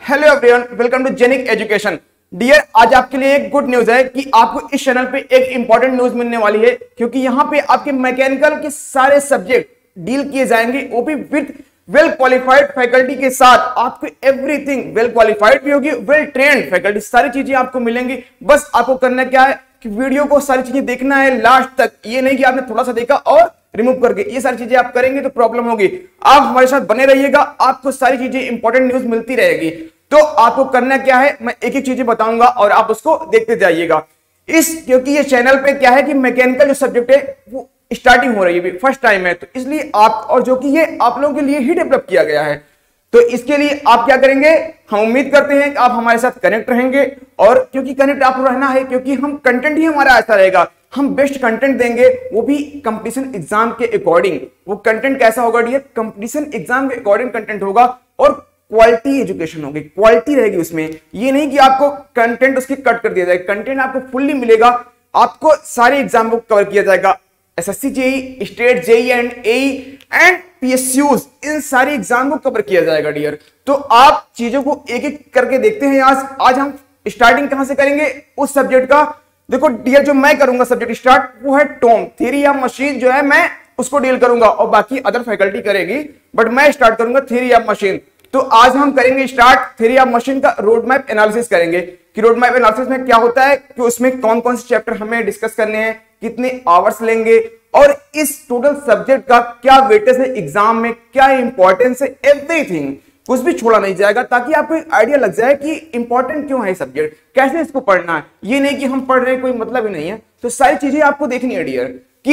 Hello everyone, welcome to Genic Education. Dear, आज आपके लिए एक गुड न्यूज है कि आपको इस चैनल पे एक इंपॉर्टेंट न्यूज मिलने वाली है, क्योंकि यहाँ पे आपके मैकेनिकल के सारे सब्जेक्ट डील किए जाएंगे, वो भी विद वेल क्वालिफाइड फैकल्टी के साथ। आपको एवरीथिंग वेल क्वालिफाइड भी होगी, वेल ट्रेन्ड फैकल्टी, सारी चीजें आपको मिलेंगी। बस आपको करना क्या है कि वीडियो को सारी चीजें देखना है लास्ट तक। ये नहीं कि आपने थोड़ा सा देखा और रिमूव करके, ये सारी चीजें आप करेंगे तो प्रॉब्लम होगी। आप हमारे साथ बने रहिएगा, आपको सारी चीजें इंपॉर्टेंट न्यूज मिलती रहेगी। तो आपको करना क्या है, मैं एक एक चीजें बताऊंगा और आप उसको देखते जाइएगा। क्योंकि ये चैनल पे क्या है कि मैकेनिकल जो सब्जेक्ट है वो स्टार्टिंग हो रही है, फर्स्ट टाइम है, तो इसलिए आप, और जो कि ये आप लोगों के लिए ही डेवलप किया गया है, तो इसके लिए आप क्या करेंगे, हम उम्मीद करते हैं कि आप हमारे साथ कनेक्ट रहेंगे। और क्योंकि कनेक्ट आपको रहना है, क्योंकि हम कंटेंट ही हमारा ऐसा रहेगा, हम बेस्ट कंटेंट देंगे, वो भी कंपटीशन एग्जाम के अकॉर्डिंग। वो कंटेंट कैसा होगा डियर, कंपटीशन एग्जाम के अकॉर्डिंग कंटेंट होगा और क्वालिटी एजुकेशन होगी, क्वालिटी रहेगी उसमें। ये नहीं कि आपको कंटेंट उसकी कट कर दिया जाए, कंटेंट आपको फुल्ली मिलेगा। आपको सारे एग्जाम को कवर किया जाएगा, SSC JE, state JE and AE and PSUs, इन सारे एग्जाम को कवर किया जाएगा डियर। तो आप चीजों को एक एक करके देखते हैं। आज हम स्टार्टिंग कहां से करेंगे, उस सब्जेक्ट का। देखो डियर, जो मैं करूंगा सब्जेक्ट स्टार्ट, वो है टॉम थ्योरी ऑफ मशीन, जो है मैं उसको डील करूंगा और बाकी अदर फैकल्टी करेगी, बट मैं स्टार्ट करूंगा थ्योरी ऑफ मशीन। तो आज हम करेंगे स्टार्ट थ्योरी ऑफ मशीन का रोड मैप एनालिसिस करेंगे कि रोड मैप एनालिसिस में क्या होता है, कि उसमें कौन कौन से चैप्टर हमें डिस्कस करने हैं, कितने आवर्स लेंगे और इस टोटल सब्जेक्ट का क्या वेटेज है एग्जाम में, क्या इंपॉर्टेंस है, एवरीथिंग कुछ भी छोड़ा नहीं जाएगा, ताकि आपको एक आइडिया लग जाए कि इंपॉर्टेंट क्यों है सब्जेक्ट, कैसे इसको पढ़ना है। ये नहीं कि हम पढ़ रहे हैं कोई मतलब ही नहीं है। तो सारी चीजें आपको देखनी है डियर,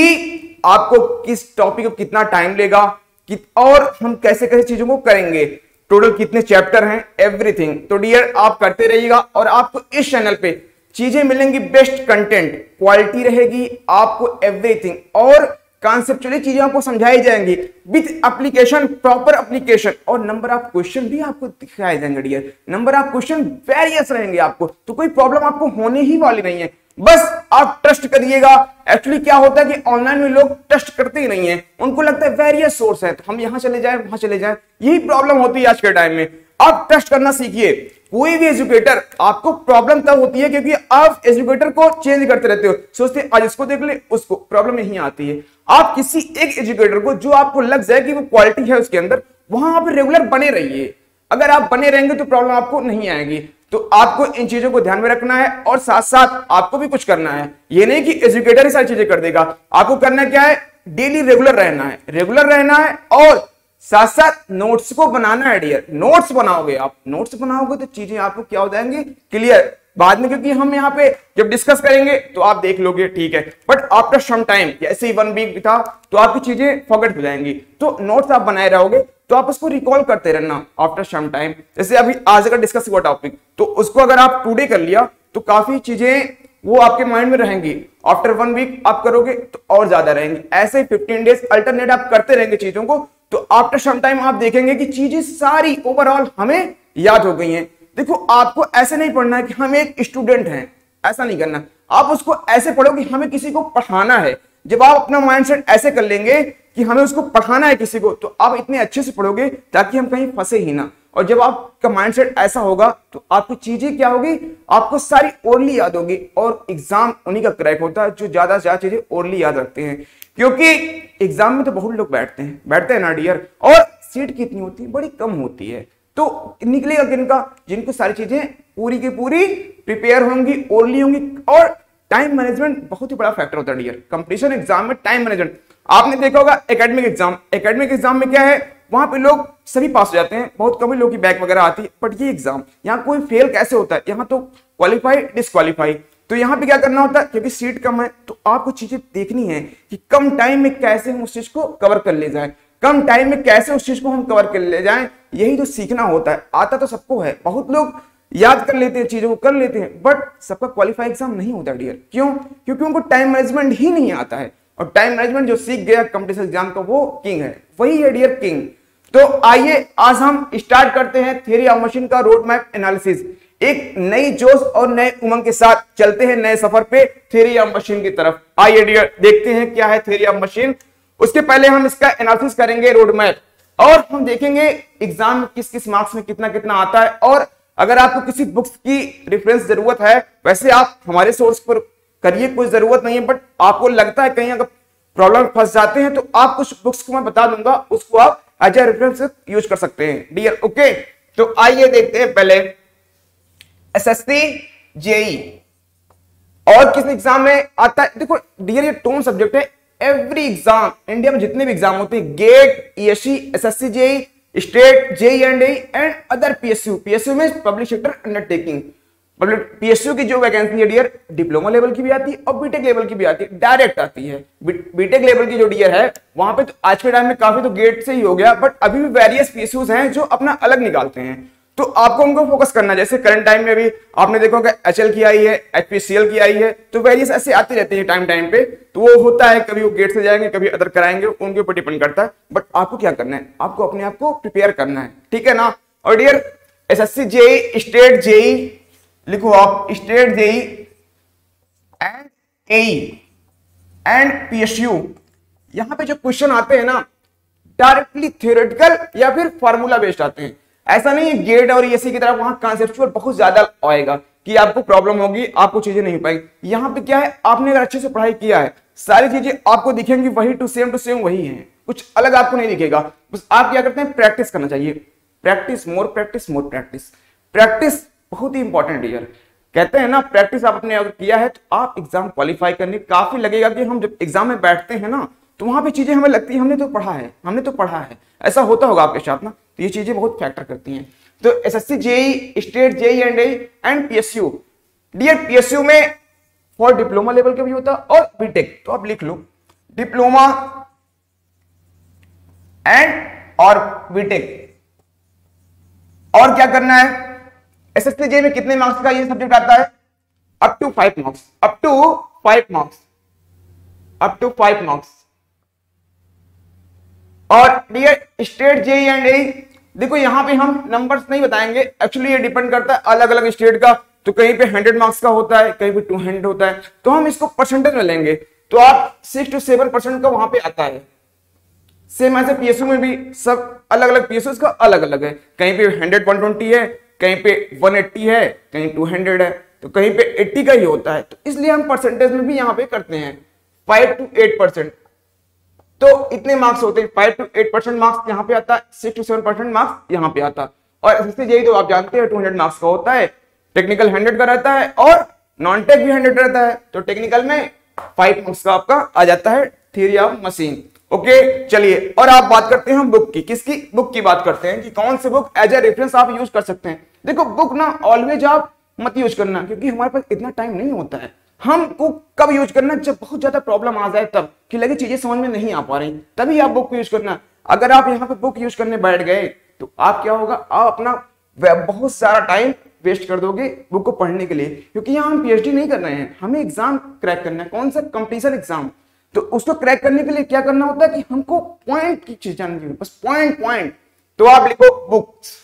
कि आपको किस टॉपिक को कितना टाइम लेगा और हम कैसे कैसे चीजों को करेंगे, टोटल कितने चैप्टर हैं, एवरीथिंग। तो डियर आप करते रहिएगा और आपको इस चैनल पे चीजें मिलेंगी, बेस्ट कंटेंट, क्वालिटी रहेगी, आपको एवरीथिंग और कॉन्सेप्चुअली चीजें आपको समझाई जाएंगी विद एप्लीकेशन, प्रॉपर एप्लीकेशन, और नंबर ऑफ क्वेश्चन भी आपको दिखाए जाएंगे dear. Number of question various रहेंगे आपको, तो कोई प्रॉब्लम आपको होने ही वाली नहीं है। बस आप ट्रस्ट करिएगा। एक्चुअली क्या होता है कि ऑनलाइन में लोग ट्रस्ट करते ही नहीं है, उनको लगता है वेरियस सोर्स है तो हम यहां चले जाएं, वहां चले जाएं। यही प्रॉब्लम होती है आज के टाइम में। आप ट्रस्ट करना सीखिए। कोई भी एजुकेटर, आपको प्रॉब्लम तब होती है क्योंकि आप एजुकेटर को चेंज करते रहते हो, सोचते आज इसको देख ले उसको, प्रॉब्लम यही आती है। आप किसी एक एजुकेटर को जो आपको लग जाए कि वो क्वालिटी है उसके अंदर, वहां आप रेगुलर बने रहिए। अगर आप बने रहेंगे तो प्रॉब्लम आपको नहीं आएगी। तो आपको इन चीजों को ध्यान में रखना है और साथ साथ आपको भी कुछ करना है। ये नहीं कि एजुकेटर ही सारी चीजें कर देगा, आपको करना क्या है, डेली रेगुलर रहना है, रेगुलर रहना है और साथ साथ नोट्स को बनाना है डियर। नोट्स बनाओगे, आप नोट्स बनाओगे तो चीजें आपको क्या हो जाएंगी, क्लियर बाद में, क्योंकि हम यहाँ पे जब डिस्कस करेंगे तो आप देख लोगे, ठीक है, बट आफ्टर सम टाइम, जैसे ही 1 वीक था तो आपकी चीजें फॉरगेट हो जाएंगी। तो नोट्स आप बनाए रहोगे तो आप उसको रिकॉल करते रहना आफ्टर सम टाइम। जैसे अभी आज अगर डिस्कस हुआ टॉपिक, तो उसको अगर आप टुडे कर लिया तो काफी चीजें वो आपके माइंड में रहेंगी। आफ्टर 1 वीक आप करोगे तो और ज्यादा रहेंगे। ऐसे 15 डेज अल्टरनेट आप करते रहेंगे चीजों को, तो आफ्टर सम टाइम आप देखेंगे कि चीजें सारी ओवरऑल हमें याद हो गई हैं। देखो, आपको ऐसे नहीं पढ़ना है कि हम एक स्टूडेंट हैं, ऐसा नहीं करना। आप उसको ऐसे पढ़ो कि हमें किसी को पढ़ाना है। जब आप अपना माइंडसेट ऐसे कर लेंगे कि हमें उसको पढ़ाना है किसी को, तो आप इतने अच्छे से पढ़ोगे ताकि हम कहीं फंसे ही ना। और जब आपका माइंडसेट ऐसा होगा तो आपकी चीजें क्या होगी, आपको सारी ओरली याद होगी। और एग्जाम उन्हीं का क्रैक होता है जो ज्यादा से ज्यादा चीजें ओरली याद रखते हैं, क्योंकि एग्जाम में तो बहुत लोग बैठते हैं ना डियर, और सीट कितनी होती है, बड़ी कम होती है। तो निकलेगा किनका, जिनको सारी चीजें पूरी की पूरी प्रिपेयर होंगी, ओरली होंगी। और टाइम मैनेजमेंट बहुत ही बड़ा फैक्टर होता है डियर, कंपटीशन एग्जाम में टाइम मैनेजमेंट। आपने देखा होगा एकेडमिक एग्जाम में क्या है, वहां पे लोग सभी पास हो जाते हैं, बहुत कम ही लोग की बैक वगैरह आती है। बट ये एग्जाम, यहाँ कोई फेल कैसे होता है, यहाँ तो क्वालिफाई डिस्क्वालीफाई। तो यहाँ पे क्या करना होता है, क्योंकि सीट कम है तो आपको चीजें देखनी है कि कम टाइम में कैसे हम उस चीज को कवर कर ले जाए, कम टाइम में कैसे उस चीज को हम कवर कर ले जाएं। यही तो सीखना होता है। आता तो सबको है, बहुत लोग याद कर लेते हैं, चीजों को कर लेते हैं, बट सबका क्वालिफाई एग्जाम नहीं होता डियर। क्यों? क्योंकि उनको टाइम मैनेजमेंट ही नहीं आता है। और टाइम मैनेजमेंट जो सीख गया कंपटीशन एग्जाम का, वो किंग है, वही है डियर किंग। तो आइए आज हम स्टार्ट करते हैं थ्योरी ऑफ मशीन का रोड मैप एनालिसिस। एक नई जोश और नए उमंग के साथ चलते हैं नए सफर पे थ्योरी ऑफ मशीन की तरफ। आइए डियर देखते हैं क्या है थ्योरी ऑफ मशीन। उसके पहले हम इसका एनालिसिस करेंगे रोड मैप, और हम देखेंगे एग्जाम किस किस मार्क्स में कितना कितना आता है, और अगर आपको किसी बुक्स की रेफरेंस जरूरत है, वैसे आप हमारे सोर्स पर करिए, कोई जरूरत नहीं है, बट आपको लगता है कहीं अगर प्रॉब्लम फंस जाते हैं तो आप कुछ बुक्स को मैं बता दूंगा, उसको आप एज ए रेफरेंस यूज कर सकते हैं डियर। ओके, तो आइए देखते हैं पहले एसएससी जेई और किस एग्जाम में आता है। देखो डियर, ये टोन सब्जेक्ट है। एवरी एग्जाम इंडिया में जितने भी एग्जाम होते हैं, GATE, ESC, SSC JE, state, JE and and other PSU, PSU में पब्लिक सेक्टर अंडरटेकिंग, पीएसयू की जो वैकेंसी है डियर, डिप्लोमा लेवल की भी आती है और बीटेक लेवल की भी आती है, डायरेक्ट आती है। बीटेक लेवल की जो डियर है वहां पे तो आज के टाइम में काफी तो गेट से ही हो गया, बट अभी भी वेरियस पीएसयूज हैं जो अपना अलग निकालते हैं, तो आपको उनको फोकस करना है। जैसे करंट टाइम में भी आपने देखा होगा एचएल की आई है, एचपीसीएल की आई है, तो वेरियस ऐसे आती रहती है टाइम टाइम पे, तो वो होता है कभी वो गेट से जाएंगे, कभी अदर कराएंगे, उनके ऊपर डिपेंड करता है। बट आपको क्या करना है, आपको अपने आप को प्रिपेयर करना है, ठीक है ना। और dear SSC JE, state JE लिखो आप, state JE and AE and PSU, यहां पे जो क्वेश्चन आते हैं ना डायरेक्टली थ्योरेटिकल या फिर फार्मूला बेस्ड आते हैं। ऐसा नहीं है गेट और ईएससी की तरफ वहां कॉन्सेप्चुअल बहुत ज्यादा आएगा कि आपको प्रॉब्लम होगी, आपको चीजें नहीं पाएंगी। यहां पे क्या है, आपने अगर अच्छे से पढ़ाई किया है, सारी चीजें आपको दिखेंगी वही टू सेम वही है, कुछ अलग आपको नहीं दिखेगा। बस आप क्या करते हैं, प्रैक्टिस करना चाहिए, practice, more practice, more practice. Practice बहुत ही इंपॉर्टेंट है। कहते हैं ना, प्रैक्टिस आप अपने अगर किया है तो आप एग्जाम क्वालिफाई करने काफी लगेगा कि हम जब एग्जाम में बैठते हैं ना तो वहां पे चीजें हमें लगती है हमने तो पढ़ा है, ऐसा होता होगा आपके साथ ना, तो ये चीजें बहुत फैक्टर करती हैं। तो SSC JE, state JE and PSU, dear PSU में फॉर डिप्लोमा लेवल का भी होता है और बीटेक, तो आप लिख लो डिप्लोमा एंड और बीटेक। और क्या करना है, एसएससी जेई में कितने मार्क्स का ये सब्जेक्ट आता है, up to 5 marks, up to 5 marks. और dear state JE and AE, देखो यहां पे हम नंबर्स नहीं बताएंगे, एक्चुअली ये डिपेंड करता है अलग अलग स्टेट का, तो कहीं पे 100 मार्क्स का होता है, कहीं पे 200 होता है, तो हम इसको परसेंटेज में लेंगे, तो आप 6 to 7% का वहां पे आता है। सेम ऐसे पीएसयू में भी सब अलग अलग पीएसयू का अलग अलग है, कहीं पे 100 120 है, कहीं पे 180 है, कहीं 200 है, तो कहीं पे 80 का ही होता है, तो इसलिए हम परसेंटेज में भी यहाँ पे करते हैं 5 to 8%। तो इतने मार्क्स होते हैं, 5 to 8% मार्क्स यहाँ पे आता है, 6 to 7% मार्क्स यहाँ पे आता है। और एसएससी जेई तो आप जानते हैं 200 मार्क्स का होता है, टेक्निकल 100 का रहता है और नॉन टेक भी 100 रहता है, तो टेक्निकल में 5 मार्क्स का आपका आ जाता है थ्योरी ऑफ मशीन। ओके, चलिए और आप बात करते हैं बुक की, किसकी बुक की बात करते हैं कि कौन सी बुक एज ए रेफरेंस आप यूज कर सकते हैं। देखो बुक ना ऑलवेज आप मत यूज करना, क्योंकि हमारे पास इतना टाइम नहीं होता है। हमको कब यूज करना, जब बहुत ज्यादा प्रॉब्लम आ जाए, तब कि लगे चीजें समझ में नहीं आ पा रही, तभी आप बुक को यूज करना। अगर आप यहाँ पे बुक यूज करने बैठ गए तो आप क्या होगा, आप अपना बहुत सारा टाइम वेस्ट कर दोगे बुक को पढ़ने के लिए, क्योंकि यहाँ हम पीएचडी नहीं कर रहे हैं, हमें एग्जाम क्रैक करना है। कौन सा, कंपटीशन एग्जाम। तो उसको क्रैक करने के लिए क्या करना होता है कि हमको पॉइंट की चीज जाननी चाहिए, बस पॉइंट। तो आप लिखो बुक्स,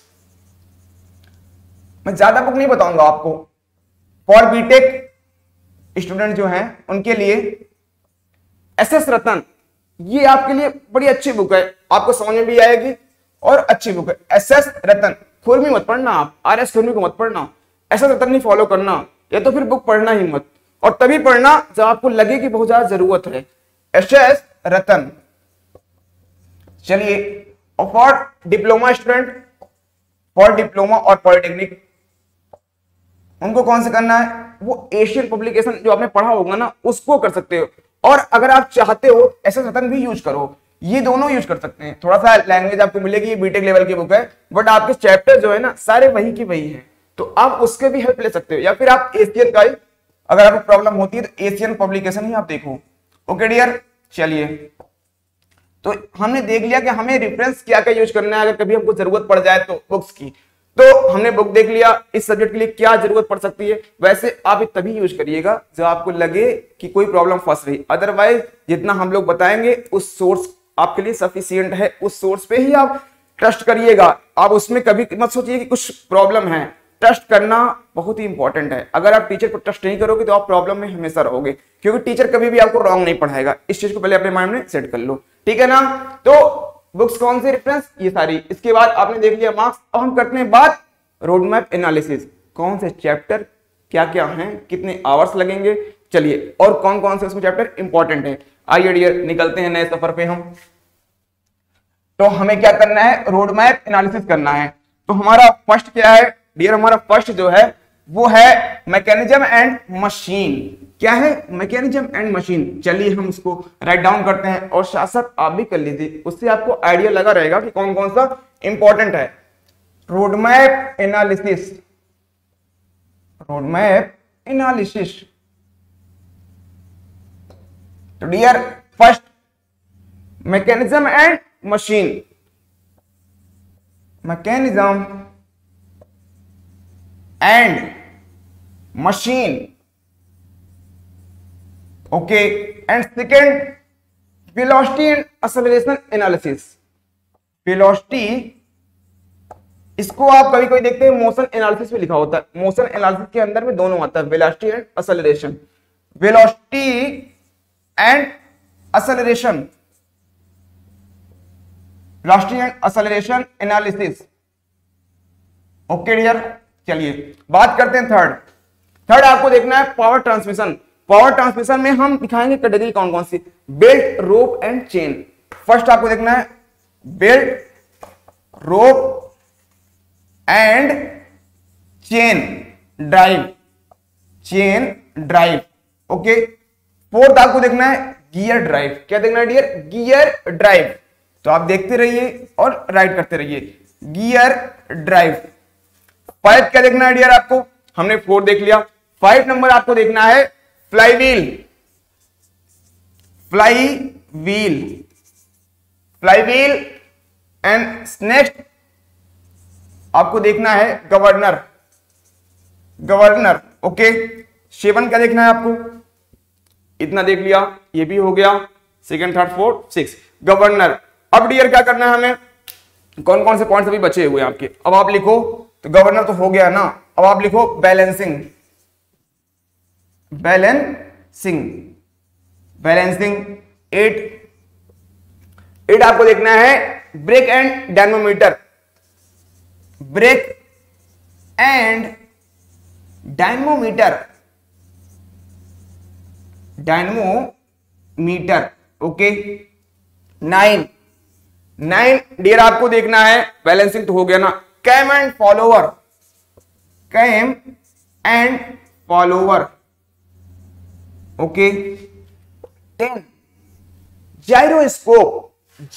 मैं ज्यादा बुक नहीं बताऊंगा आपको। फॉर बीटेक स्टूडेंट जो हैं उनके लिए एसएस रतन, ये आपके लिए बड़ी अच्छी बुक है, आपको समझ में भी आएगी और अच्छी बुक है। एसएस रतन, खुरमी मत पढ़ना आप, आरएस खुरमी को मत पढ़ना, एसएस रतन नहीं फॉलो करना, या तो फिर बुक पढ़ना ही मत, और तभी पढ़ना जब आपको लगे कि बहुत ज्यादा जरूरत है। एसएस रतन। चलिए, और for diploma student, for diploma और पॉलिटेक्निक, उनको कौन से करना है, वो एशियन पब्लिकेशन जो आपने पढ़ा होगा ना उसको कर सकते हो। और अगर आप चाहते हो एसएस रतन भी यूज करो, ये दोनों यूज कर सकते हैं। थोड़ा सा लैंग्वेज आपको मिलेगी, बीटेक लेवल की बुक है, बट आपके चैप्टर जो है ना सारे वही की वही है, तो आप उसके भी हेल्प ले सकते हो। या फिर आप एशियन का ही, अगर आपको प्रॉब्लम होती है तो एशियन पब्लिकेशन ही आप देखो। ओके डियर, चलिए तो हमने देख लिया कि हमें रेफरेंस क्या क्या यूज करना है अगर कभी हमको जरूरत पड़ जाए तो बुक्स की। तो हमने बुक देख लिया, इस सब्जेक्ट के लिए क्या जरूरत पड़ सकती है। वैसे आप तभी यूज करिएगा जब आपको लगे कि कोई प्रॉब्लम फंस रही, अदरवाइज जितना हम लोग बताएंगे उस सोर्स आपके लिए सफिशिएंट है, उस सोर्स पे ही आप ट्रस्ट करिएगा। आप उसमें कभी मत सोचिए कि कुछ प्रॉब्लम है, ट्रस्ट करना बहुत ही इंपॉर्टेंट है। अगर आप टीचर पर ट्रस्ट नहीं करोगे तो आप प्रॉब्लम में हमेशा रहोगे, क्योंकि टीचर कभी भी आपको रॉन्ग नहीं पढ़ाएगा। इस चीज को पहले अपने माइंड में सेट कर लो, ठीक है ना। तो बुक्स कौन सी रेफरेंस, ये सारी। इसके बाद आपने देख लिया मार्क्स, और हम करते हैं बात रोड मैप एनालिसिस, कौन से चैप्टर क्या क्या हैं, कितने आवर्स लगेंगे, चलिए और कौन कौन से उसमें चैप्टर इंपॉर्टेंट है। आइए डियर निकलते हैं नए सफर पे हम। तो हमें क्या करना है, रोड मैप एनालिसिस करना है। तो हमारा फर्स्ट क्या है डियर, हमारा फर्स्ट जो है वो है मैकेनिज्म एंड मशीन। क्या है, मैकेनिज्म एंड मशीन। चलिए हम इसको राइट डाउन करते हैं और साथ साथ आप भी कर लीजिए, उससे आपको आइडिया लगा रहेगा कि कौन कौन सा इंपॉर्टेंट है। Road map analysis, road map analysis. तो dear first mechanism and machine, mechanism and machine, okay. And second velocity and acceleration analysis. Velocity, इसको आप कभी कभी देखते हैं मोशन एनालिसिस में लिखा होता है, मोशन एनालिसिस के अंदर में दोनों आता है, velocity and acceleration. Velocity and acceleration, velocity and acceleration analysis, okay dear. चलिए बात करते हैं थर्ड आपको देखना है पावर ट्रांसमिशन। पावर ट्रांसमिशन में हम दिखाएंगे कैटेगरी कौन कौन सी, belt, rope and chain. First आपको देखना है belt, rope and chain drive, chain drive, okay. Fourth आपको देखना है गियर ड्राइव। क्या देखना है डियर, गियर ड्राइव। तो आप देखते रहिए और राइट करते रहिए, गियर ड्राइव। 5 क्या देखना है डियर आपको, हमने 4 देख लिया। 5 नंबर आपको देखना है fly wheel, fly wheel, fly wheel. And next आपको देखना है गवर्नर, गवर्नर, ओके। 7 क्या देखना है आपको, इतना देख लिया, ये भी हो गया, सेकंड थर्ड फोर्थ 6 गवर्नर। अब डियर क्या करना है हमें, कौन कौन से पॉइंट्स अभी बचे हुए आपके, अब आप लिखो। तो गवर्नर तो हो गया ना, अब आप लिखो बैलेंसिंग, बैलेंसिंग, बैलेंसिंग। 8 आपको देखना है break and dynamometer, break and dynamometer, dynamometer, okay. 9 dear आपको देखना है, बैलेंसिंग तो हो गया ना, cam and follower, cam and follower, okay. 10 gyroscope,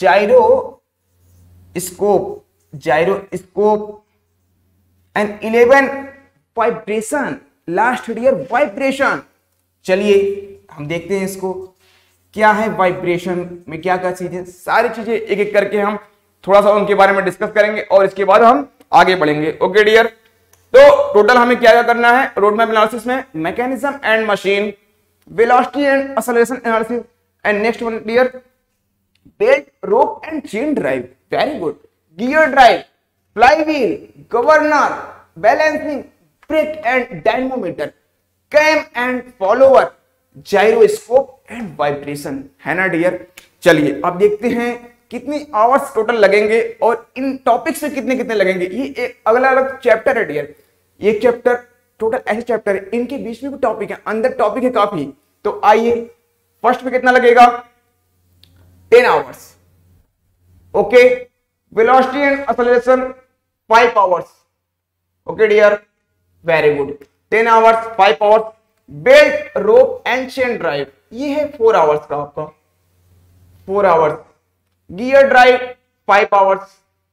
gyroscope, gyroscope. And 11 vibration, last dear vibration. चलिए हम देखते हैं इसको, क्या है वाइब्रेशन में क्या क्या चीजें, सारी चीजें एक एक करके हम थोड़ा सा उनके बारे में डिस्कस करेंगे और इसके बाद हम आगे बढ़ेंगे, ओके डियर। तो टोटल हमें क्या क्या करना है रोड मैप एनालिसिस में, mechanism and machine, velocity and acceleration analysis. And next one dear belt, rope and chain drive, very good. Gear drive, fly wheel, governor, balancing, break and dynamometer, cam and follower, gyroscope and vibration, है ना dear. चलिए अब देखते हैं कितनी hours total लगेंगे और इन topics में कितने कितने लगेंगे। ये एक अलग अलग चैप्टर है डियर, ये चैप्टर टोटल ऐसे चैप्टर है, इनके बीच में भी टॉपिक है, अंदर टॉपिक है काफी। तो आइए फर्स्ट में कितना लगेगा, 10 hours, okay. Velocity and acceleration 5 hours, okay dear, very good. 10 hours, 5 hours. Belt, rope and chain drive, ये है 4 आवर्स का आपका, 4 hours. Gear drive 5 hours,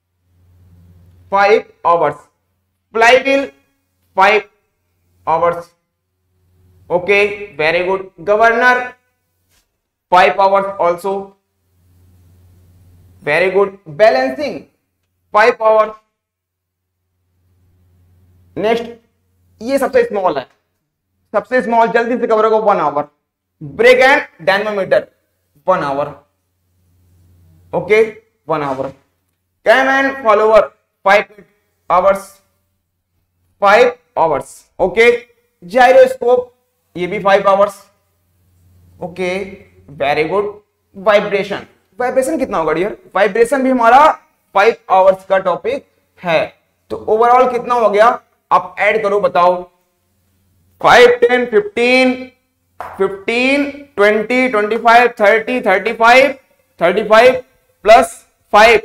5 hours. Fly wheel 5 hours, okay, very good. Governor 5 hours also, very good. Balancing 5 hours. Next ये सबसे small है, सबसे small, जल्दी से कवर होगा, 1 our. Break and dynamometer 1 our, okay, 1 our. Cam and follower 5 hours, 5 hours, okay. Gyroscope ये भी 5 hours, okay, very good. Vibration, vibration कितना होगा डियर, वाइब्रेशन भी हमारा 5 आवर्स का टॉपिक है, तो ओवरऑल कितना हो गया, आप ऐड करो बताओ, 5 10 15 15 20 25 30 35 35 प्लस 5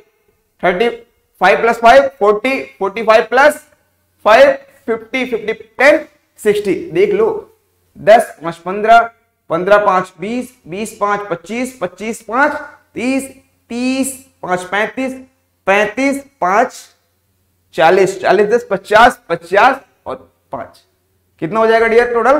35 प्लस 5 40 45 प्लस 5 50 50 10 60। देख लो 10 5 15 15 5 20 20 5 25 25 5 30 30 5 35 35 5 40 40 10 50 50 और 5 कितना हो जाएगा डियर टोटल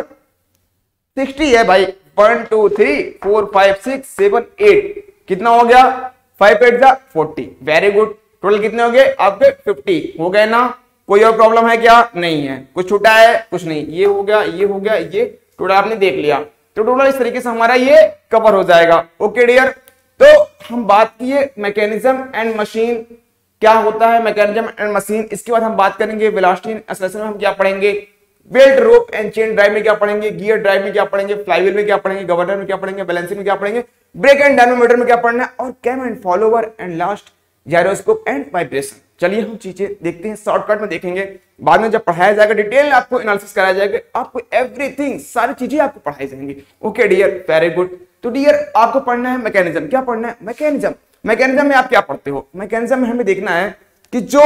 60 है भाई। 1 2 3 4 5 6 7 8 कितना हो गया 5 8 जा 40। Very good. टोटल कितने हो गए आपके 50 हो गए ना। कोई और प्रॉब्लम है क्या, नहीं है। कुछ छूटा है, कुछ नहीं। ये हो गया, ये हो गया, ये टोटल आपने देख लिया। तो टोटल इस तरीके से हमारा ये कवर हो जाएगा। ओके डियर, तो हम बात किए मैकेनिज्म एंड मशीन क्या होता है, मैकेनिज्म एंड मशीन। इसके बाद हम बात करेंगे वेलोसिटी एंड एक्सेलरेशन में हम क्या पढ़ेंगे, belt rope and chain drive में क्या पढ़ेंगे, गियर ड्राइव में क्या पढ़ेंगे, फ्लाईव्हील में क्या पढ़ेंगे, गवर्नर में क्या पढ़ेंगे, बैलेंसिंग में क्या पढ़ेंगे, ब्रेक एंड डायनामोमीटर में क्या पढ़ना है, और cam and follower and last gyroscope and vibration. चलिए हम चीजें देखते हैं, शॉर्टकट में देखेंगे, बाद में जब पढ़ाया जाएगा डिटेल आपको एनालिसिस कराया जाएगा, आपको एवरीथिंग सारी चीजें आपको पढ़ाई जाएंगी। Okay dear, very good. तो डियर आपको पढ़ना है मैकेनिज्म। क्या पढ़ना है, मैकेनिज्म। मैकेनिज्म में आप क्या पढ़ते हो, मैकेनिज्म में हमें देखना है कि जो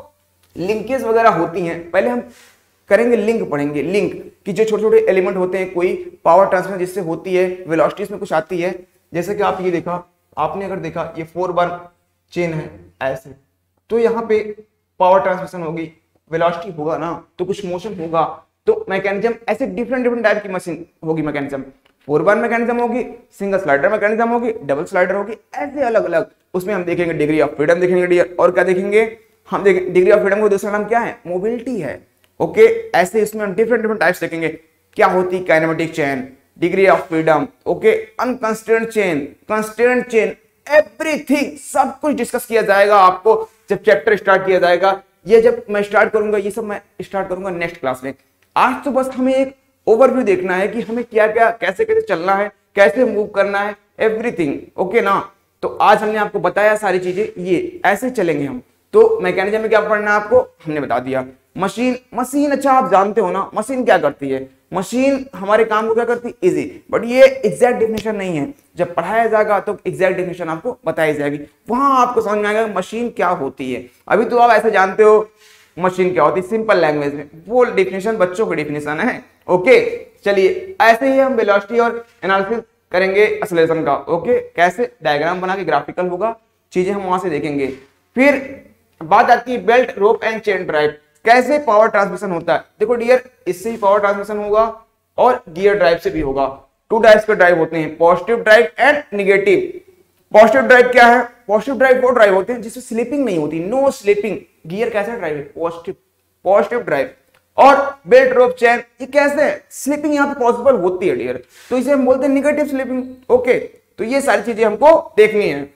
लिंकेज वगैरह होती हैं, पहले हम करेंगे लिंक पढ़ेंगे, लिंक की जो छोटे छोटे एलिमेंट होते हैं, कोई पावर ट्रांसफर जिससे होती है, वेलोसिटीज में कुछ आती है। जैसे कि आप ये देखा, आपने अगर देखा ये 4-1 चेन है ऐसे, तो यहाँ पे पावर ट्रांसमिशन होगी, वेलोसिटी होगा ना, तो कुछ मोशन होगा। तो मैकेनिज्म ऐसे डिफरेंट डिफरेंट टाइप की मशीन होगी। मैकेनिज्म 4-1 मैकेनिज्म होगी, सिंगल स्लाइडर मैकेनिज्म होगी, डबल स्लाइडर होगी, ऐसे अलग अलग। उसमें हम देखेंगे डिग्री ऑफ फ्रीडम देखेंगे डियर, और क्या देखेंगे हम देखेंगे डिग्री ऑफ फ्रीडम को दूसरा नाम क्या है, मोबिलिटी है। ओके, ऐसे इसमें हम डिफरेंट डिफरेंट टाइप्स देखेंगे। क्या होती है kinematic chain, degree of freedom, okay, unconstrained chain, constraint chain, everything सब कुछ डिस्कस किया जाएगा आपको जब चैप्टर स्टार्ट किया जाएगा। ये जब मैं स्टार्ट करूंगा, ये सब मैं स्टार्ट करूंगा नेक्स्ट क्लास में। आज तो बस हमें एक ओवरव्यू देखना है कि हमें क्या क्या कैसे कैसे चलना है, कैसे मूव करना है, एवरीथिंग। ओके ना, तो आज हमने आपको बताया सारी चीजें, ये ऐसे चलेंगे हम। तो मैकेनिज्म में क्या पढ़ना है आपको हमने बता दिया। मशीन, मशीन अच्छा आप जानते हो ना, मशीन क्या करती है, मशीन हमारे काम को क्या करती है, इजी। बट ये एग्जैक्ट डेफिनेशन नहीं है, जब पढ़ाया जाएगा तो एग्जैक्ट डेफिनेशन आपको बताई जाएगी, वहां आपको समझ में आएगा मशीन क्या होती है। अभी तो आप ऐसे जानते हो मशीन क्या होती है सिंपल लैंग्वेज में, वो डेफिनेशन बच्चों की डेफिनेशन है। ओके, चलिए ऐसे ही हम वेलोसिटी और एनालिसिस करेंगे एक्सेलरेशन का। ओके, कैसे डायग्राम बना के ग्राफिकल होगा, चीजें हम वहां से देखेंगे। फिर बात आती है belt rope and chain drive, कैसे पावर ट्रांसमिशन होता है। देखो डियर, इससे ही पावर ट्रांसमिशन होगा और गियर ड्राइव से भी होगा। 2 टाइप्स के ड्राइव होते हैं, positive drive and negative. Positive drive क्या है, पॉजिटिव ड्राइव वो ड्राइव होते हैं जिसमें स्लिपिंग नहीं होती, नो स्लिपिंग। गियर कैसा ड्राइव है, पॉजिटिव, पॉजिटिव ड्राइव। और बेल्ट रोप चेन ये कैसे है, स्लिपिंग यहाँ पे पॉसिबल होती है डियर, तो इसे हम बोलते हैं नेगेटिव स्लिपिंग। ओके, तो ये सारी चीजें हमको देखनी है।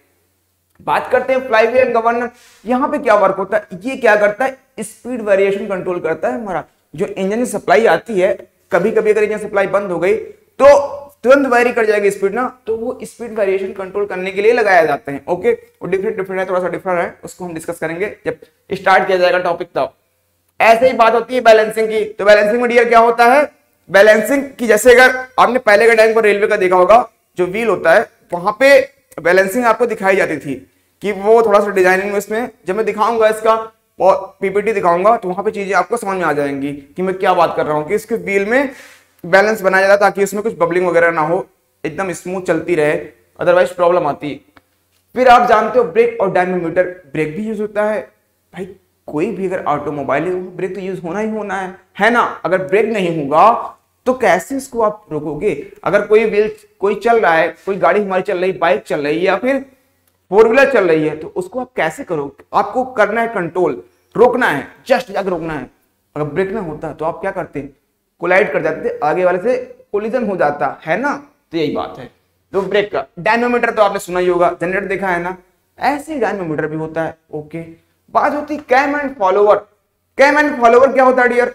बात करते हैं फ्लाईव्हील एंड गवर्नर, यहाँ पे क्या वर्क होता है, ये क्या करता है, स्पीड वेरिएशन कंट्रोल करता है। हमारा जो इंजन से सप्लाई आती है, कभी कभी अगर इंजन सप्लाई बंद हो गई तो तुरंत वेरी कर जाएगी स्पीड ना, तो वो स्पीड वेरिएशन कंट्रोल करने के लिए लगाया जाते हैं। ओके, वो डिफरेंट डिफरेंट है, थोड़ा सा डिफरेंट है, उसको हम डिस्कस करेंगे जब स्टार्ट किया जाएगा टॉपिक तब। ऐसे ही बात होती है बैलेंसिंग की, तो बैलेंसिंग में डियर क्या होता है, बैलेंसिंग की जैसे अगर आपने पहले के टाइम पर रेलवे का देखा होगा, जो व्हील होता है वहां पे बैलेंसिंग आपको दिखाई जाती थी कि वो थोड़ा सा डिजाइनिंग में, इसमें जब मैं दिखाऊंगा इसका पीपीटी दिखाऊंगा तो वहां पे चीजें आपको समझ में आ जाएंगी कि मैं क्या बात कर रहा हूँ, कि इसके व्हील में बैलेंस बनाया जाता ताकि उसमें कुछ बबलिंग वगैरह ना हो, एकदम स्मूथ चलती रहे, अदरवाइज प्रॉब्लम आती। फिर आप जानते हो ब्रेक और डायनामोमीटर, ब्रेक भी यूज होता है भाई, कोई भी अगर ऑटोमोबाइल है ब्रेक तो यूज होना ही होना है ना। अगर ब्रेक नहीं होगा तो कैसे इसको आप रोकोगे। अगर कोई व्हील कोई चल रहा है, कोई गाड़ी हमारी चल रही, बाइक चल रही है या फिर 4 व्हीलर चल रही है, तो उसको आप कैसे करोगे, आपको करना है कंट्रोल, रोकना है, जस्ट जाकर रोकना है। अगर ब्रेक ना होता तो आप क्या करते, कोलाइड कर जाते, आगे वाले से कोलिजन हो जाता है ना। तो यही बात है। तो ब्रेक का डायनामोमीटर तो आपने सुना ही होगा, जनरेटर देखा है ना, ऐसे डायनामोमीटर भी होता है। ओके, बात होती है cam and follower. Cam and follower क्या होता है dear,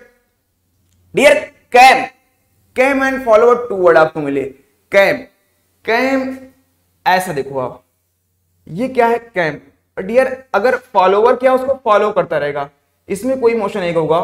dear cam and follower 2 word आपको मिले। कैम ऐसा देखो आप, ये क्या है कैम डियर, अगर फॉलोवर क्या उसको फॉलो करता रहेगा, इसमें कोई मोशन नहीं होगा।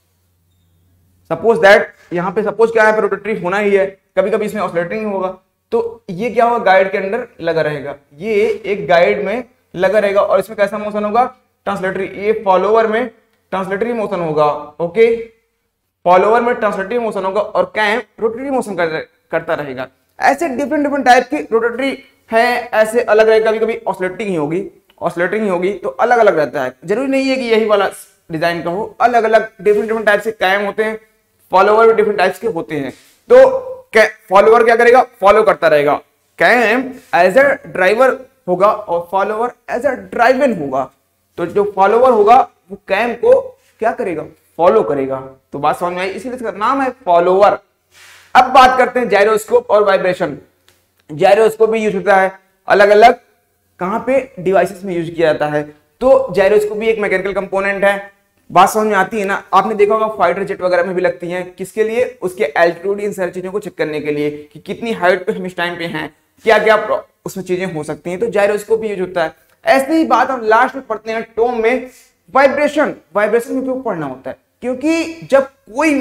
सपोज दैट यहाँ पे सपोज क्या है, रोटेटरी होना ही है, कभी कभी इसमें ऑसिलेटिंग होगा, तो ये क्या होगा, गाइड के अंदर लगा रहेगा, ये एक गाइड में लगा रहेगा और इसमें कैसा मोशन होगा, ट्रांसलेटरी। ये फॉलोवर में ट्रांसलेटरी मोशन होगा, ओके, फॉलोवर में ट्रांसलेटरी मोशन होगा और कैम रोटेटरी मोशन करता रहेगा। ऐसे डिफरेंट डिफरेंट टाइप की रोटेटरी है, ऐसे अलग रहेगा, कभी कभी ऑसिलेटिंग ही होगी, ऑसिलेटिंग ही होगी, तो अलग अलग रहता है। जरूरी नहीं है कि यही वाला डिजाइन का हो, अलग अलग डिफरेंट डिफरेंट टाइप से कैम होते हैं, फॉलोवर भी डिफरेंट टाइप्स के होते हैं। तो फॉलोवर क्या करेगा, फॉलो करता रहेगा, कैम एज अ ड्राइवर होगा और फॉलोवर एज अ ड्राइवन होगा। तो जो फॉलोवर होगा वो कैम को क्या करेगा, फॉलो करेगा। तो बात समझ में आई, इसीलिए इसका नाम है फॉलोवर। अब बात करते हैं जायरोस्कोप और वाइब्रेशन। जायरोस्कोप भी यूज होता है अलग अलग कहां पे डिवाइसेस में यूज किया जाता है। तो जायरोस्कोप भी एक मैकेनिकल कंपोनेंट है। बात समझ में आती है ना, आपने देखा होगा फाइटर जेट वगैरह में भी लगती हैं, किसके लिए, उसके एल्टीट्यूड, इन सारी चीजों को चेक करने के लिए कि कितनी हाइट पे हम इस टाइम पे हैं, क्या क्या उसमें चीजें हो सकती हैं। तो जायरोस्कोप भी यूज होता है। ऐसी ही बात हम लास्ट में पढ़ते हैं टॉम में, वाइब्रेशन। वाइब्रेशन में क्यों पढ़ना होता है, क्योंकि जब कोई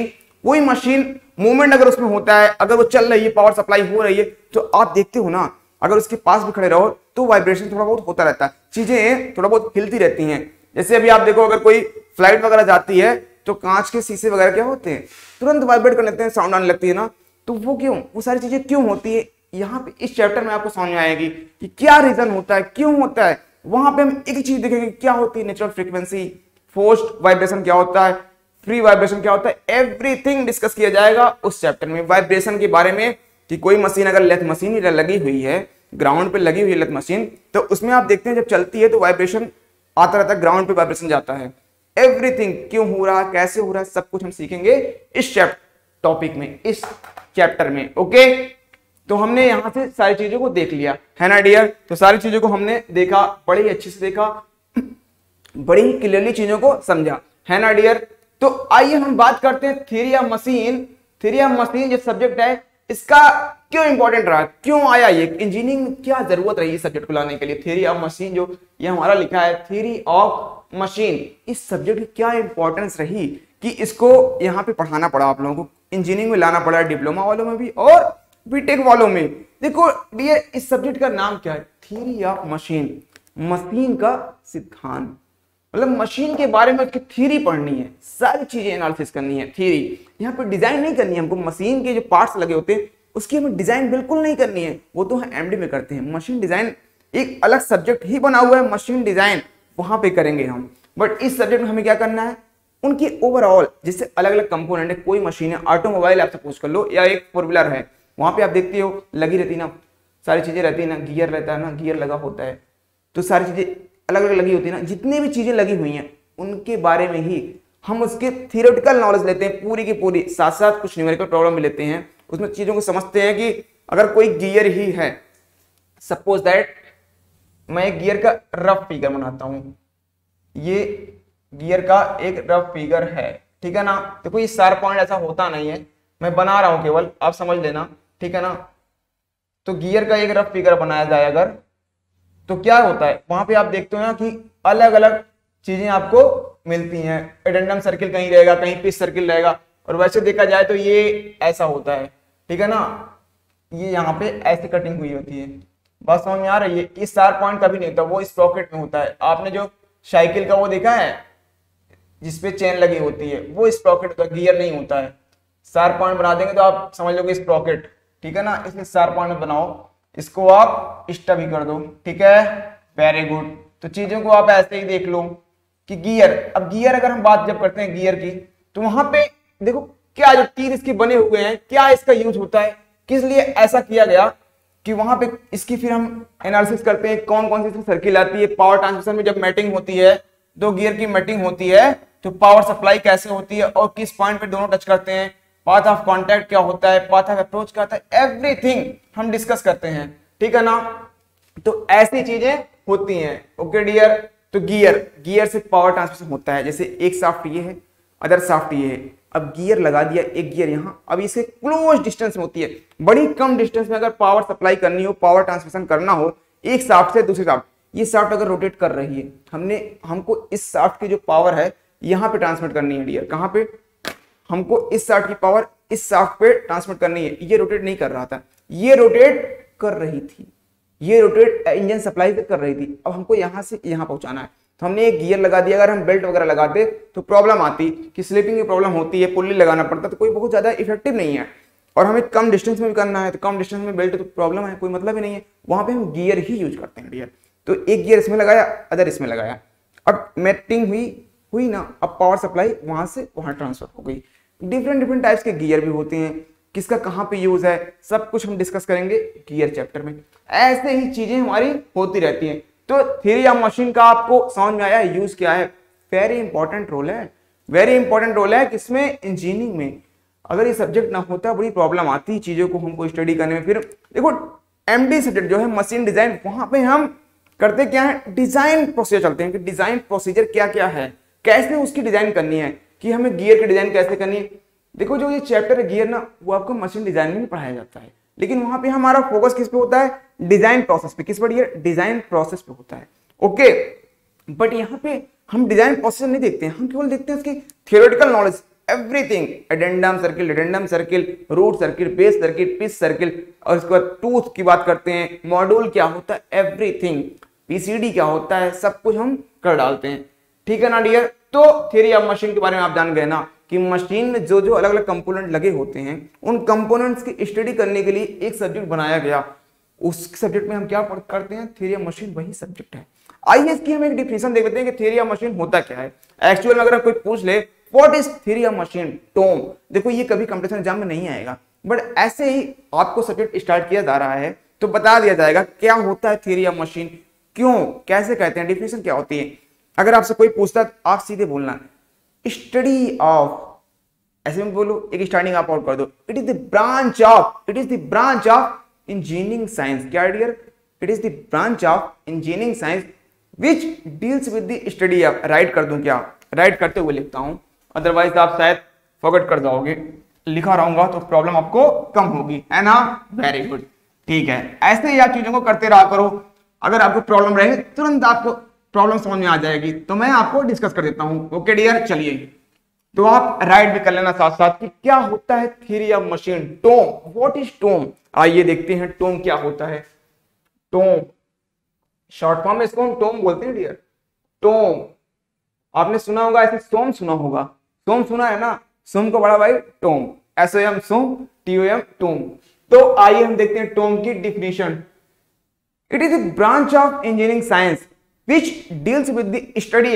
मशीन मूवमेंट अगर उसमें होता है, अगर वो चल रही है, पावर सप्लाई हो रही है, तो आप देखते हो ना, अगर उसके पास भी खड़े रहो तो वाइब्रेशन थोड़ा बहुत होता रहता है, चीजें थोड़ा बहुत हिलती रहती हैं। जैसे अभी आप देखो, अगर कोई फ्लाइट वगैरह जाती है तो कांच के शीशे वगैरह क्या होते हैं, तुरंत वाइब्रेट कर लेते हैं, साउंड आने लगती है ना। तो वो क्यों, वो सारी चीजें क्यों होती है, यहाँ पे इस चैप्टर में आपको समझ में आएगी कि क्या रीजन होता है, क्यों होता है। वहां पे हम एक ही चीज देखेंगे, क्या होती है नेचुरल फ्रीक्वेंसी, फोर्स्ड वाइब्रेशन क्या होता है, फ्री वाइब्रेशन क्या होता है, एवरीथिंग डिस्कस किया जाएगा उस चैप्टर में। वाइब्रेशन के बारे में कि कोई मशीन अगर लेथ मशीन लगी हुई है, ग्राउंड पे लगी हुई है लेथ मशीन, तो उसमें आप देखते हैं जब चलती है तो वाइब्रेशन आता रहता है, ग्राउंड पे वाइब्रेशन जाता है। एवरीथिंग क्यों हो रहा है, कैसे हो रहा है, सब कुछ हम सीखेंगे इस टॉपिक में, इस चैप्टर में, ओके। तो हमने यहां से सारी चीजों को देख लिया है ना डियर। तो सारी चीजों को हमने देखा, बड़ी अच्छे से देखा, बड़ी क्लियरली चीजों को समझा, है ना डियर। तो आइए हम बात करते हैं theory of machine. Theory of machine जो सब्जेक्ट है, इसका क्यों इंपॉर्टेंट रहा, क्यों आया, ये इंजीनियरिंग में क्या जरूरत रही इस सब्जेक्ट को लाने के लिए। थ्योरी ऑफ मशीन जो ये हमारा लिखा है, थ्योरी ऑफ मशीन, इस सब्जेक्ट की क्या इंपॉर्टेंस रही कि इसको यहाँ पे पढ़ाना पड़ा आप लोगों को, इंजीनियरिंग में लाना पड़ा, डिप्लोमा वालों में भी और बीटेक वालों में। देखो डियर, इस सब्जेक्ट का नाम क्या है, थ्योरी ऑफ मशीन, मशीन का सिद्धांत, मतलब मशीन के बारे में उसकी थ्योरी पढ़नी है, सारी चीजें एनालिसिस करनी है, थ्योरी। यहाँ पे डिजाइन नहीं करनी है हमको, मशीन के जो पार्ट्स लगे होते हैं उसकी हमें डिजाइन बिल्कुल नहीं करनी है, वो तो हम एमडी में करते हैं। मशीन डिजाइन एक अलग सब्जेक्ट ही बना हुआ है, मशीन डिजाइन वहां पे करेंगे हम। बट इस सब्जेक्ट में हमें क्या करना है, उनकी ओवरऑल, जैसे अलग अलग कंपोनेंट है, कोई मशीन है, ऑटोमोबाइल आप सपोज कर लो, या एक फोर व्हीलर है, वहां पे आप देखते हो लगी रहती ना, सारी चीजें रहती है ना, गियर रहता है ना, गियर लगा होता है, तो सारी चीजें अलग अलग लगी होती है ना, जितनी भी चीजें लगी हुई हैं उनके बारे में ही हम उसके थियोरेटिकल नॉलेज लेते हैं पूरी की पूरी, साथ साथ कुछ न्यूमेरिकल प्रॉब्लम भी लेते हैं, उसमें चीजों को समझते हैं कि अगर कोई गियर ही है, सपोज दैट मैं एक गियर का रफ फिगर बनाता हूं, ये गियर का एक रफ फिगर है, ठीक है ना। तो कोई शार्प पॉइंट ऐसा होता नहीं है, मैं बना रहा हूं केवल, आप समझ लेना, ठीक है ना। तो गियर का एक रफ फिगर बनाया जाए अगर, तो क्या होता है वहां पे आप देखते हो ना कि अलग अलग चीजें आपको मिलती हैं, एडेंडम सर्किल कहीं रहेगा, कहीं पिच सर्किल रहेगा, और वैसे देखा जाए तो ये ऐसा होता है, ठीक है ना, ये यहाँ पे ऐसे कटिंग हुई होती है, बात समझ में आ रही है। इस शार्प पॉइंट कभी नहीं होता, वो इस पॉकेट में होता है। आपने जो साइकिल का वो देखा है जिसपे चेन लगी होती है, वो इस पॉकेट का, गियर नहीं होता है। शार्प पॉइंट बना देंगे तो आप समझ लोगे इस पॉकेट, ठीक है ना, इसलिए शार्प पॉइंट बनाओ, इसको आप स्टबी कर दो, ठीक है, वेरी गुड। तो चीजों को आप ऐसे ही देख लो कि गियर, अब गियर अगर हम बात जब करते हैं गियर की, तो वहां पे देखो क्या जो तीर इसके बने हुए हैं, क्या इसका यूज होता है, किस लिए ऐसा किया गया कि वहां पे इसकी फिर हम एनालिसिस करते हैं कौन कौन सी सर्किल आती है। पावर ट्रांसमिशन में जब मैटिंग होती है, दो गियर की मैटिंग होती है, तो पावर सप्लाई कैसे होती है और किस पॉइंट पे दोनों टच करते हैं, पाथ ऑफ कांटेक्ट क्या होता है, पाथ ऑफ अप्रोच क्या होता है, एवरीथिंग हम डिस्कस करते हैं, ठीक है ना। तो ऐसी चीजें होती हैं, ओके डियर। तो गियर से पावर ट्रांसमिशन होता है, जैसे एक शाफ्ट ये है, अदर शाफ्ट ये है, अब गियर लगा दिया, एक गियर यहाँ, अब इसे क्लोज डिस्टेंस में होती है, बड़ी कम डिस्टेंस में अगर पावर सप्लाई करनी हो, पावर ट्रांसमिशन करना हो एक शाफ्ट से दूसरे शाफ्ट, ये शाफ्ट अगर रोटेट कर रही है, हमको इस शाफ्ट की जो पावर है यहाँ पे ट्रांसमिट करनी है डियर। कहाँ पे? हमको इस शाफ्ट की पावर इस शाफ्ट पे ट्रांसमिट करनी है। ये रोटेट नहीं कर रहा था, ये रोटेट कर रही थी, ये रोटेट इंजन सप्लाई कर रही थी। अब हमको यहाँ से यहाँ पहुंचाना है, तो हमने एक गियर लगा दिया। अगर हम बेल्ट वगैरह लगाते तो प्रॉब्लम आती कि स्लिपिंग की प्रॉब्लम होती है, पुल्ली लगाना पड़ता, तो कोई बहुत ज्यादा इफेक्टिव नहीं है। और हमें कम डिस्टेंस में भी करना है, तो कम डिस्टेंस में बेल्ट तो प्रॉब्लम है, कोई मतलब ही नहीं है। वहां पे हम गियर ही यूज करते हैं डियर। तो एक गियर इसमें लगाया, अदर इसमें लगाया। अब मेटिंग हुई ना, अब पावर सप्लाई वहां से वहां ट्रांसफर हो गई। डिफरेंट टाइप्स के गियर भी होते हैं, किसका कहाँ पे यूज है, सब कुछ हम डिस्कस करेंगे गियर चैप्टर में। ऐसे ही चीजें हमारी होती रहती हैं। तो थ्योरी ऑफ मशीन का आपको समझ में आया, यूज क्या है? वेरी इंपॉर्टेंट रोल है, वेरी इंपॉर्टेंट रोल है किसमें? इंजीनियरिंग में। अगर ये सब्जेक्ट ना होता बड़ी प्रॉब्लम आती चीजों को हमको स्टडी करने में। फिर देखो एमडी सब्जेक्ट जो है मशीन डिजाइन, वहां पे हम करते क्या है? डिजाइन प्रोसीजर चलते हैं कि डिजाइन प्रोसीजर क्या क्या है, कैसे उसकी डिजाइन करनी है, कि हमें गियर की डिजाइन कैसे करनी है। देखो जो ये चैप्टर है गियर ना, वो आपको मशीन डिजाइन में भी पढ़ाया जाता है, लेकिन वहां पे हमारा फोकस किस पे होता है? डिजाइन प्रोसेस पे। किस पर? डिजाइन प्रोसेस पे होता है। ओके, बट यहाँ पे हम डिजाइन प्रोसेस नहीं देखते हैं, हम केवल देखते हैं उसकी theoretical knowledge, everything, addendum circle, root circle, base circle, pitch circle, और इसके बाद टूथ की बात करते हैं, मॉड्यूल क्या होता है, एवरीथिंग, पीसीडी क्या होता है, सब कुछ हम कर डालते हैं। ठीक है ना डियर? तो थ्योरी ऑफ मशीन के बारे में आप जान गए ना कि मशीन में जो जो अलग अलग कंपोनेंट लगे होते हैं, उन कंपोनेंट्स की स्टडी करने के लिए एक सब्जेक्ट बनाया गया। उस सब्जेक्ट में हम क्या करते हैं? थ्योरी ऑफ मशीन वही सब्जेक्ट है। आइए इसकी हम एक डिफिनेशन देख लेते हैं कि थ्योरी ऑफ मशीन होता क्या है। एक्चुअल में अगर कोई पूछ ले what is theory of machine, Tomé, देखो ये कभी कंपटीशन एग्जाम में नहीं आएगा, बट ऐसे ही आपको सब्जेक्ट स्टार्ट किया जा रहा है तो बता दिया जाएगा क्या होता है थ्योरी ऑफ मशीन, क्यों, कैसे कहते हैं, डिफिनेशन क्या होती है। अगर आपसे कोई पूछता है आप सीधे बोलना स्टडी ऑफ, ऐसे में बोलो, एक स्टार्टिंग आप आउट कर दो, it is the branch of engineering science. क्या dear? It is the branch of engineering science which deals with the study of, right कर दूं क्या? राइट करते हुए लिखता हूं, अदरवाइज आप शायद फॉरगेट कर जाओगे। लिखा रहूंगा तो प्रॉब्लम आपको कम होगी, है ना? वेरी गुड, ठीक है। ऐसे ही आप चीजों को करते रहा करो। अगर आपको प्रॉब्लम रहे तुरंत आपको प्रॉब्लम समझ में आ जाएगी, तो मैं आपको डिस्कस कर देता हूं। ओके डियर, चलिए तो आप राइट भी कर लेना साथ साथ कि क्या होता है theory of machine. Tomé, what is Tomé? आइए देखते हैं टोम क्या होता है। टोम शॉर्ट फॉर्म में इसको हम टोम बोलते हैं डियर। टोम आपने सुना होगा, ऐसे सोम सुना होगा, सोम सुना है ना, सोम को बड़ा भाई टोम, SOM सोम, TOM टोम। तो आइए हम देखते हैं टोम की definition. It is the branch of engineering science which deals with the study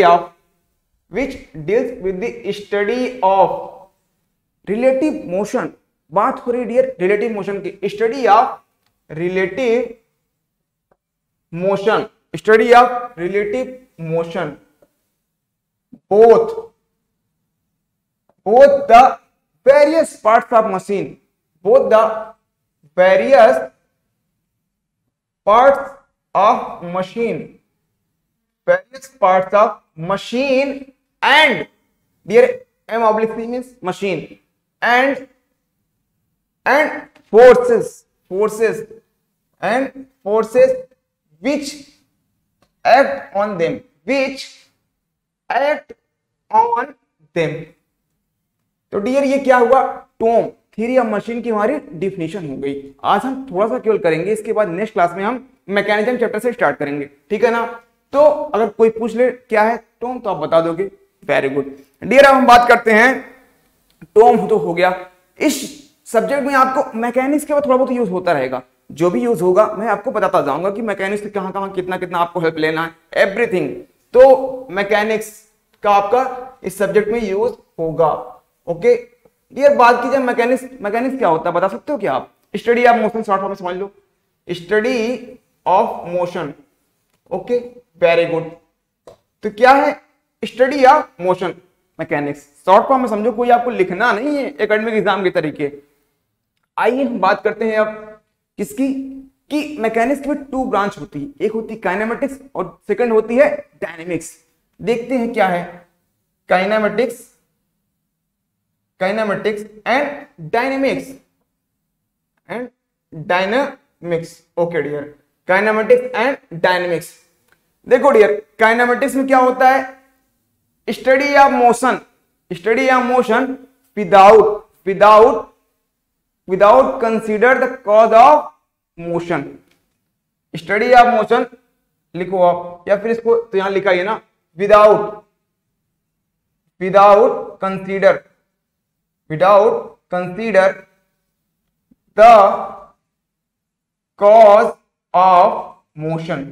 of relative motion। बात हो रही डियर रिलेटिव मोशन की, study of relative motion, both the various parts of machine, both the various parts of machine and dear M oblique C means machine and forces which act on them, तो dear ये क्या हुआ? Tomé, theory of machine की हमारी definition हो गई। आज हम थोड़ा सा केवल करेंगे, इसके बाद नेक्स्ट क्लास में हम मैकेनिज्म चैप्टर से स्टार्ट करेंगे, ठीक है ना? तो अगर कोई पूछ ले क्या है टोम तो आप बता दोगे, वेरी गुड डियर। अब हम बात करते हैं, टोम तो हो गया। इस सब्जेक्ट में आपको मैकेनिक्स के बाद थोड़ा बहुत यूज होता रहेगा, जो भी यूज होगा मैं आपको बताता जाऊंगा कि मैकेनिक्स कहां कहां कितना कितना आपको हेल्प लेना है, एवरीथिंग। तो मैकेनिक्स का आपका इस सब्जेक्ट में यूज होगा। ओके डियर, बात की जाए मैकेनिक्स क्या होता है बता सकते हो क्या आप? Study of motion, short form में समझ लो, study of motion. Okay very good. तो क्या है study of motion mechanics, short form में समझो, कोई आपको लिखना नहीं है एकेडमिक एग्जाम के तरीके। आइए हम बात करते हैं अब किसकी, कि मैकेनिक्स में 2 ब्रांच होती है, एक होती है काइनेमेटिक्स और सेकंड होती है डायनेमिक्स। देखते हैं क्या है kinematics and dynamics. Okay dear, kinematics and dynamics. देखो डियर, काइनेमेटिक्स में क्या होता है? Study of motion, study of motion without consider the cause of motion. Study of motion लिखो आप, या फिर इसको तो यहां लिखा है ना, without consider the cause of motion,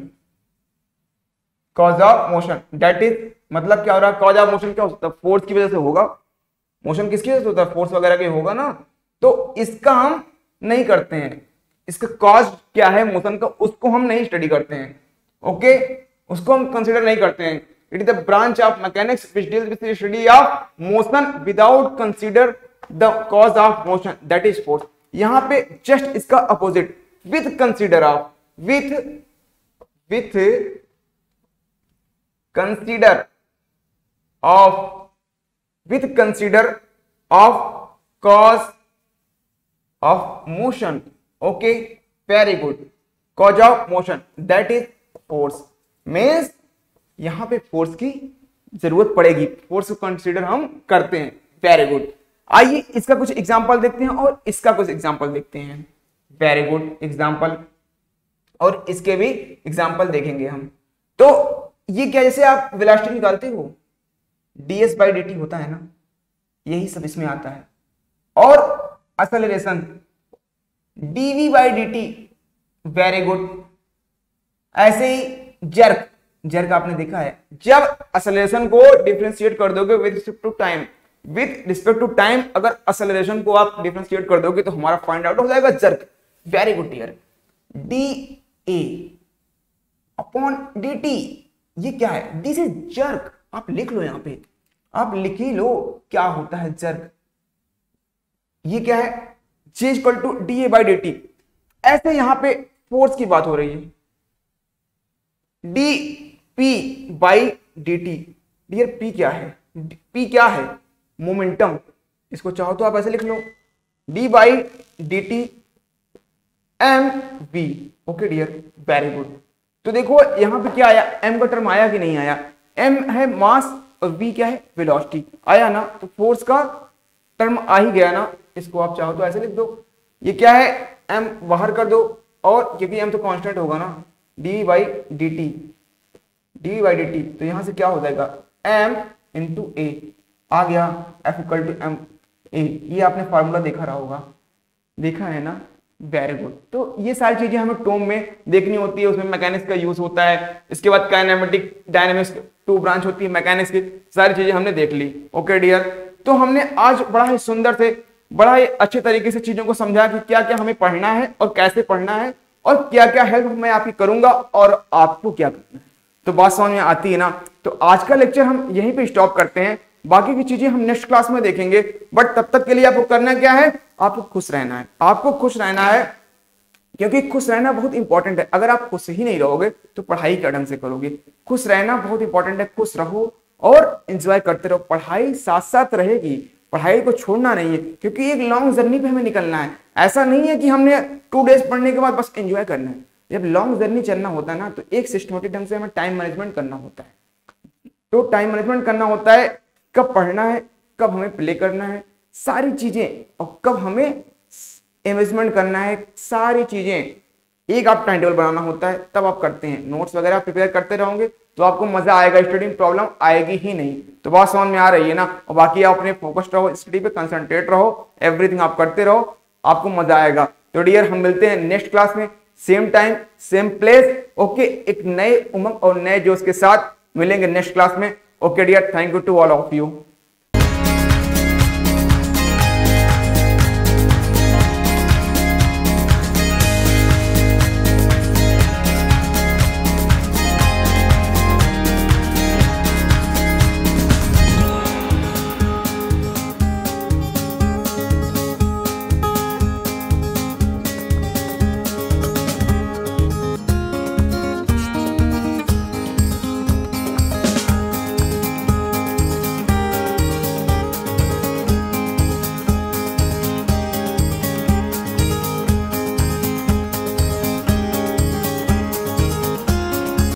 that is, मतलब क्या हो रहा है, कॉज ऑफ मोशन क्या हो सकता है, फोर्स की वजह से होगा, मोशन किसकी वजह से होता है, फोर्स वगैरह के होगा ना, तो इसका हम नहीं करते हैं, इसका कॉज क्या है मोशन का, उसको हम नहीं स्टडी करते हैं, ओके, उसको हम कंसीडर नहीं करते हैं। It is the branch of mechanics which deals with the study of motion without consider the cause of motion, that is force. यहां पे जस्ट इसका opposite, with consider of, with consider of cause of motion, okay, very good, cause of motion that is force, means यहां पे force की जरूरत पड़ेगी, force को consider हम करते हैं, वेरी गुड। आइए इसका कुछ एग्जांपल देखते हैं और इसका कुछ एग्जांपल देखते हैं, वेरी गुड एग्जांपल, और इसके भी एग्जांपल देखेंगे हम। तो ये क्या, जैसे आप वेलोसिटी निकालते हो, ds बाई dt होता है ना, यही सब इसमें आता है, और acceleration dv by dt, very good. ऐसे ही जर्क आपने देखा है, जब एक्सेलरेशन को डिफरेंशिएट कर दोगे विद रिस्पेक्ट टू टाइम, अगर एक्सेलरेशन को आप डिफरेंशिएट कर दोगे तो हमारा फाइंड आउट हो जाएगा jerk, very good dear. dA upon dt, ये क्या है, दिस इज जर्क, आप लिख लो, यहां पे आप लिख ही लो क्या होता है जर्क, ये क्या है, G equal to dA by dt। ऐसे यहां पे फोर्स की बात हो रही है, dP by dt, dear P क्या है, P क्या है, मोमेंटम, इसको चाहो तो आप ऐसे लिख लो, d by dt mv, okay dear, very good. तो देखो यहां पे क्या आया, m का टर्म आया कि नहीं आया, m है मास और v क्या है, वेलोसिटी, आया ना, तो फोर्स का टर्म आ ही गया ना, इसको आप चाहो तो ऐसे लिख दो, ये क्या है, m बाहर कर दो, और क्योंकि m तो कांस्टेंट होगा ना, d बाई dt, तो यहां से क्या हो जाएगा, m इंटू a आ गया, F equal to m a, ये आपने फॉर्मूला देखा रहा होगा, देखा है ना, वेरी गुड। तो ये सारी चीजें हमें टॉम में देखनी होती है, उसमें मैकेनिक्स का यूज होता है, इसके बाद काइनेमेटिक डायनेमिक्स 2 ब्रांच होती है मैकेनिक्स की, सारी चीजें हमने देख ली, ओके डियर। तो हमने आज बड़ा ही सुंदर से, बड़ा ही अच्छे तरीके से चीजों को समझा कि क्या क्या हमें पढ़ना है और कैसे पढ़ना है, और क्या क्या हेल्प मैं आपकी करूंगा और आपको क्या करना है, तो बात समझ में आती है ना। तो आज का लेक्चर हम यहीं पे स्टॉप करते हैं, बाकी की चीजें हम नेक्स्ट क्लास में देखेंगे, बट तब तक के लिए आपको करना क्या है, आपको खुश रहना है, आपको खुश रहना है, क्योंकि खुश रहना बहुत इंपॉर्टेंट है। अगर आप खुश ही नहीं रहोगे तो पढ़ाई क्या ढंग से करोगे, खुश रहना बहुत इंपॉर्टेंट है, खुश रहो और एंजॉय करते रहो, पढ़ाई साथ साथ रहेगी, पढ़ाई को छोड़ना नहीं है, क्योंकि एक लॉन्ग जर्नी पे हमें निकलना है। ऐसा नहीं है कि हमने 2 डेज पढ़ने के बाद बस एंजॉय करना है, जब लॉन्ग जर्नी चलना होता है ना, तो एक सिस्टमेटिक ढंग से हमें टाइम मैनेजमेंट करना होता है, तो टाइम मैनेजमेंट करना होता है, कब पढ़ना है, कब हमें प्ले करना है, सारी चीजें, और कब हमें इन्वेस्टमेंट करना है, सारी चीजें एक आप टाइम टेबल बनाना होता है, तब आप करते हैं। नोट्स वगैरह प्रिपेयर करते रहोगे तो आपको मजा आएगा, स्टडी में प्रॉब्लम आएगी ही नहीं। तो बात समझ में आ रही है ना, और बाकी आप अपने फोकस्ड रहो, स्टडी पे कंसंट्रेट रहो, एवरीथिंग आप करते रहो, आपको मजा आएगा। तो डियर हम मिलते हैं नेक्स्ट क्लास में, same time same place, okay, एक नए उमंग और नए जोश के साथ मिलेंगे नेक्स्ट क्लास में। Okay dear, thank you to all of you.